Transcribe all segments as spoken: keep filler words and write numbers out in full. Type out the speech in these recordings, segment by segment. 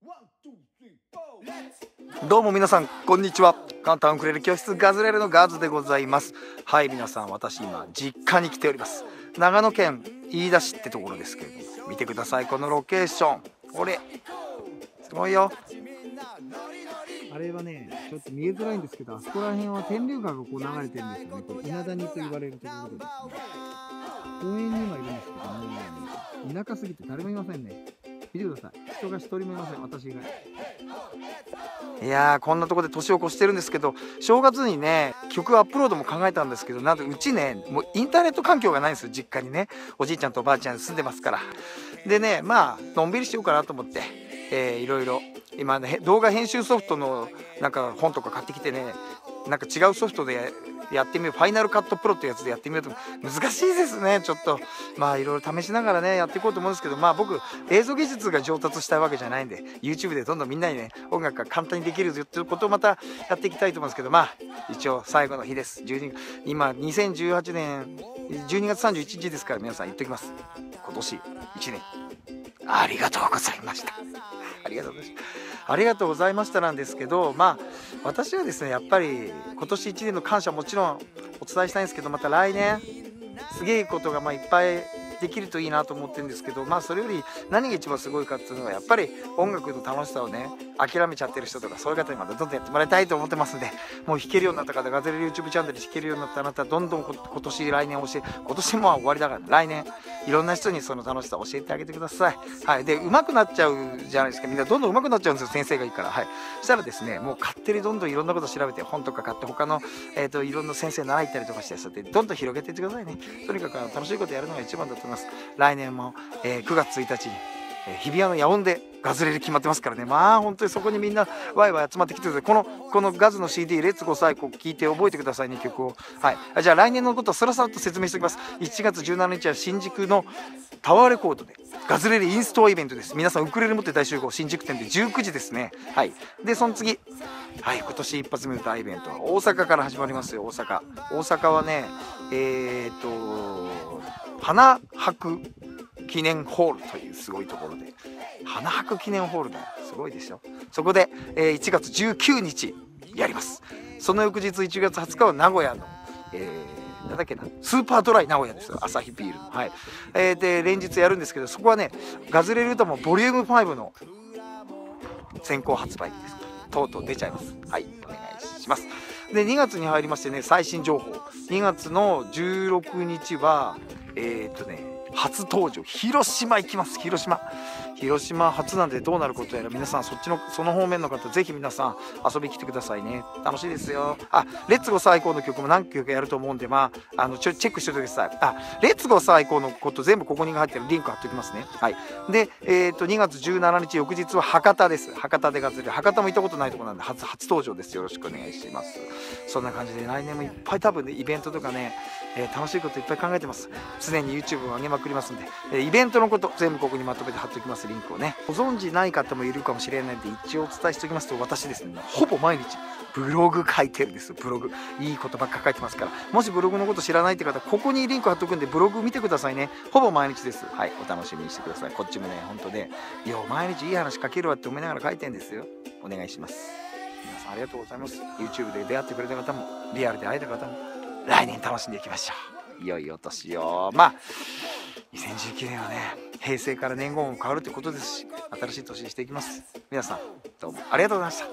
どうも皆さんこんにちは。簡単ウクレレ教室ガズレレのガズでございます。はい、皆さん、私今実家に来ております。長野県飯田市ってところですけれども、見てください、このロケーション。これすごいよ。あれはね、ちょっと見えづらいんですけど、あそこら辺は天竜川がこう流れてるんですよね。これ稲谷と言われるところでですね、公園に今いるんですけども、田舎すぎて誰もいませんね。見てください、人が一人もいません、私以外。いやー、こんなとこで年を越してるんですけど、正月にね曲アップロードも考えたんですけど、なんでうちねもうインターネット環境がないんですよ、実家にね。おじいちゃんとおばあちゃん住んでますから。でね、まあのんびりしようかなと思って、えー、いろいろ今ね動画編集ソフトのなんか本とか買ってきてね、なんか違うソフトでやってみよう、ファイナルカットプロってやつでやってみようと。難しいですね、ちょっと。まあいろいろ試しながらねやっていこうと思うんですけど、まあ僕映像技術が上達したいわけじゃないんで、 YouTube でどんどんみんなにね音楽が簡単にできるということをまたやっていきたいと思うんですけど、まあ一応最後の日です。じゅうに今にせんじゅうはちねんじゅうにがつさんじゅういちにちですから、皆さん言っときます。今年いちねんありがとうございました。ありがとうございました。ありがとうございましたなんですけど、まあ私はですねやっぱり今年いちねんの感謝もちろんお伝えしたいんですけど、また来年すげえことがまあいっぱいできるといいなと思ってるんですけど、まあそれより何が一番すごいかっていうのは、やっぱり音楽の楽しさをね諦めちゃってる人とか、そういう方にまたどんどんやってもらいたいと思ってますんで、もう弾けるようになった方、ガズレレ YouTube チャンネルで弾けるようになったあなた、どんどん今年来年教え、今年も終わりだから来年いろんな人にその楽しさを教えてあげてください。はい、で上手くなっちゃうじゃないですか、みんなどんどん上手くなっちゃうんですよ、先生がいいから。はい、そしたらですね、もう勝手にどんどんいろんなこと調べて本とか買って、他の、えー、といろんな先生習いたりとかして、そうやってどんどん広げていってくださいね。とにかく楽しいことやるのが一番だと思います。来年も、えー、くがつついたちに、えー、日比谷の野音でガズレレ決まってますからね。まあ本当にそこにみんなワイワイ集まってきてください。このこのガズの シーディー レッツゴーサイコ聞いて覚えてくださいね、曲を。はい、じゃあ来年のことをスラスラっと説明しておきます。いちがつじゅうしちにちは新宿のタワーレコードでガズレレインストアイベントです。皆さんウクレレ持って大集合、新宿店でじゅうくじですね。はい、でその次、はい、今年一発目の大イベントは大阪から始まりますよ。大阪大阪はね、えー、っと花博記念ホールというすごいところで、花博記念ホールだよ、すごいでしょ。そこで、えー、いちがつじゅうくにちやります。その翌日いちがつはつかは名古屋の、えー、なんだっけな、スーパードライ名古屋ですよ、アサヒビールの。はい、えー、で連日やるんですけど、そこはねガズレレ歌もボリュームファイブの先行発売です。とうとう出ちゃいます。はい、お願いします。でにがつに入りましてね、最新情報、にがつのじゅうろくにちはえー、っとね初登場、広島行きます。広島広島初なんでどうなることやら、皆さんそっちのその方面の方、ぜひ皆さん遊びに来てくださいね。楽しいですよ。あ、レッツゴー最高の曲も何曲かやると思うんで、まああのちょチェックしておいてください。あ、レッツゴー最高のこと全部ここに入ってるリンク貼っておきますね。はい、で、えー、っとにがつじゅうしちにち翌日は博多です。博多でガズレレ、博多も行ったことないところなんで初初登場です。よろしくお願いします。そんな感じで来年もいっぱい多分ねイベントとかね、えー、楽しいこといっぱい考えてます。常に YouTube を上げまくりますんで、えー、イベントのこと全部ここにまとめて貼っておきます。リンクをね、ご存知ない方もいるかもしれないので一応お伝えしておきますと、私ですねほぼ毎日ブログ書いてるんです。ブログいいことばっか書いてますから、もしブログのこと知らないって方、ここにリンク貼っとくんでブログ見てくださいね。ほぼ毎日です。はい、お楽しみにしてください。こっちもね本当で、いや毎日いい話書けるわって思いながら書いてるんですよ。お願いします。皆さんありがとうございます。 YouTube で出会ってくれた方もリアルで会えた方も来年楽しんでいきましょう。いよいよ年を、まあにせんじゅうきゅうねんはね平成から年号も変わるってことですし、新しい年にしていきます。皆さんどうもありがとうございました。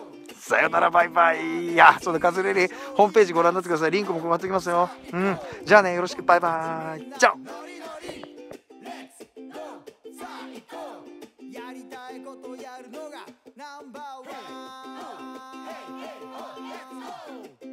さよなら、バイバイ。いや、そうだ、ガズレレホームページご覧になってください。リンクも配っておきますよ。うん、じゃあね、よろしく、バイバイ。じゃあやりたいことやるのがナンバーワン。